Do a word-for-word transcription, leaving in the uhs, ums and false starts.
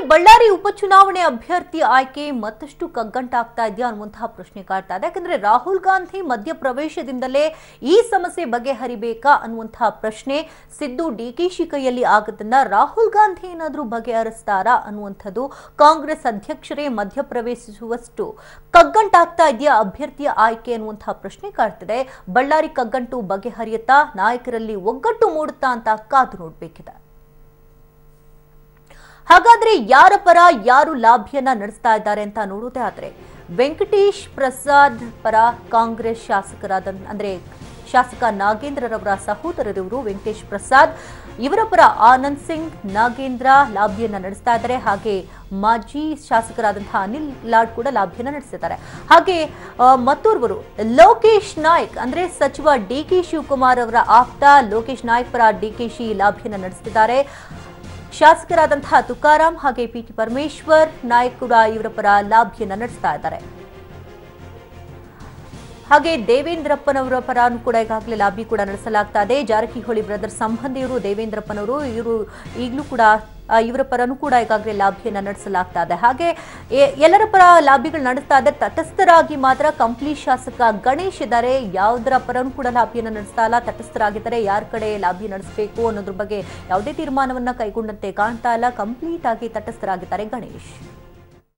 ಬಳ್ಳಾರಿ ಉಪಚುನಾವಣೆ ಅಭ್ಯರ್ಥಿ ಆಯ್ಕೆ ಮತ್ತಷ್ಟು ಕಗ್ಗಂಟಾಗ್ತಾ ಇದೆಯಾ ಅನ್ನುವಂತಹ ಪ್ರಶ್ನೆ ಕಾಡ್ತಾ ಇದೆ. ಯಾಕಂದ್ರೆ ರಾಹುಲ್ ಗಾಂಧಿ ಮಧ್ಯಪ್ರವೇಶದಿಂದಲೇ ಈ ಸಮಸ್ಯೆ ಬಗೆಹರಿಬೇಕಾ ಅನ್ನುವಂತಹ ಪ್ರಶ್ನೆ ಸಿದ್ದು ಡಿಕೆಶಿ ಕೈಯಲ್ಲಿ ಆಗದನ್ನ ರಾಹುಲ್ ಗಾಂಧಿ ಏನಾದರೂ ಬಗೆಹರಿಸ್ತಾರಾ ಅನ್ನುವಂಥದ್ದು ಕಾಂಗ್ರೆಸ್ ಅಧ್ಯಕ್ಷರೇ ಮಧ್ಯಪ್ರವೇಶಿಸುವಷ್ಟು ಕಗ್ಗಂಟಾಗ್ತಾ ಇದೆಯಾ ಅಭ್ಯರ್ಥಿಯ ಆಯ್ಕೆ ಅನ್ನುವಂತಹ ಪ್ರಶ್ನೆ ಕಾಡ್ತಿದೆ. ಬಳ್ಳಾರಿ ಕಗ್ಗಂಟು ಬಗೆಹರಿಯುತ್ತಾ, ನಾಯಕರಲ್ಲಿ ಒಗ್ಗಟ್ಟು ಮೂಡುತ್ತಾ ಅಂತ ಕಾದು ನೋಡಬೇಕಿದೆ. ಹಾಗಾದ್ರೆ ಯಾರ ಪರ ಯಾರು ಲಾಭಿಯನ್ನ ನಡೆಸ್ತಾ ಇದ್ದಾರೆ ಅಂತ ನೋಡೋದೇ ಆದ್ರೆ ವೆಂಕಟೇಶ್ ಪ್ರಸಾದ್ ಪರ ಕಾಂಗ್ರೆಸ್ ಶಾಸಕರಾದ ಅಂದ್ರೆ ಶಾಸಕ ನಾಗೇಂದ್ರರವರ ಸಹೋದರರಿವರು ವೆಂಕಟೇಶ್ ಪ್ರಸಾದ್, ಇವರ ಪರ ಆನಂದ್ ಸಿಂಗ್ ನಾಗೇಂದ್ರ ಲಾಭಿಯನ್ನ ನಡೆಸ್ತಾ ಇದ್ದಾರೆ. ಹಾಗೆ ಮಾಜಿ ಶಾಸಕರಾದಂತಹ ಅನಿಲ್ ಲಾಡ್ ಕೂಡ ಲಾಭಿಯನ್ನ ನಡೆಸಿದ್ದಾರೆ. ಹಾಗೆ ಮತ್ತೋರ್ವರು ಲೋಕೇಶ್ ನಾಯ್ಕ್ ಅಂದ್ರೆ ಸಚಿವ ಡಿ ಕೆ ಶಿವಕುಮಾರ್ ಅವರ ಆಪ್ತ ಲೋಕೇಶ್ ನಾಯ್ಕ್ ಪರ ಡಿಕೆಶಿ ಲಾಭಿಯನ್ನ ನಡೆಸುತ್ತಿದ್ದಾರೆ. ಶಾಸಕರಾದಂತಹ ತುಕಾರಾಂ ಹಾಗೆ ಪಿ ಟಿ ಪರಮೇಶ್ವರ್ ನಾಯಕ್ ಕೂಡ ಇವರ ಪರ ಲಾಭಿಯನ್ನ ನಡೆಸ್ತಾ ಇದ್ದಾರೆ. ಹಾಗೆ ದೇವೇಂದ್ರಪ್ಪನವರ ಪರನೂ ಕೂಡ ಈಗಾಗಲೇ ಲಾಬಿ ಕೂಡ ನಡೆಸಲಾಗ್ತಾ ಇದೆ. ಜಾರಕಿಹೊಳಿ ಬ್ರದರ್ಸ್ ಸಂಬಂಧಿಯವರು ದೇವೇಂದ್ರಪ್ಪನವರು ಇವರು ಈಗಲೂ ಕೂಡ ಇವರ ಪರನೂ ಕೂಡ ಈಗಾಗಲೇ ಲಾಭಿಯನ್ನ ನಡೆಸಲಾಗ್ತಾ ಇದೆ. ಹಾಗೆ ಎಲ್ಲರ ಪರ ಲಾಭಿಗಳು ನಡೆಸ್ತಾ ಇದೆ. ತಟಸ್ಥರಾಗಿ ಮಾತ್ರ ಕಂಪ್ಲಿ ಶಾಸಕ ಗಣೇಶ್ ಇದ್ದಾರೆ. ಯಾವುದರ ಪರನೂ ಕೂಡ ಲಾಭಿಯನ್ನ ನಡೆಸ್ತಾ ಇಲ್ಲ, ತಟಸ್ಥರಾಗಿದ್ದಾರೆ. ಯಾರ ಕಡೆ ಲಾಭಿ ನಡೆಸಬೇಕು ಅನ್ನೋದ್ರ ಬಗ್ಗೆ ಯಾವುದೇ ತೀರ್ಮಾನವನ್ನ ಕೈಗೊಂಡಂತೆ ಕಾಣ್ತಾ ಇಲ್ಲ. ಕಂಪ್ಲೀಟ್ ಆಗಿ ತಟಸ್ಥರಾಗಿದ್ದಾರೆ ಗಣೇಶ್.